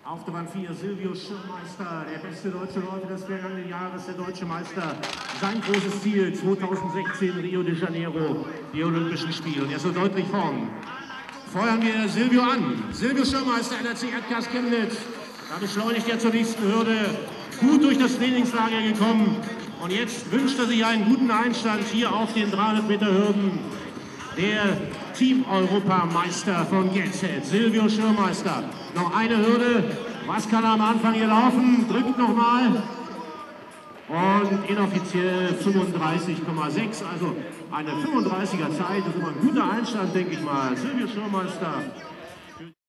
Auf der Bahn 4 Silvio Schirmeister, der beste deutsche Läufer des vergangenen Jahres, der deutsche Meister. Sein großes Ziel 2016 Rio de Janeiro, die Olympischen Spiele. Und er ist so deutlich vorn. Feuern wir Silvio an. Silvio Schirmeister, NRC Erdgas Chemnitz. Da beschleunigt er zur nächsten Hürde. Gut durch das Trainingslager gekommen. Und jetzt wünscht er sich einen guten Einstand hier auf den 300 Meter Hürden. Der Team-Europameister von GZ, Silvio Schirmeister. Noch eine Hürde. Was kann er am Anfang hier laufen? Drückt nochmal. Und inoffiziell 35,6. Also eine 35er Zeit. Das ist immer ein guter Einstand, denke ich mal. Silvio Schirmeister.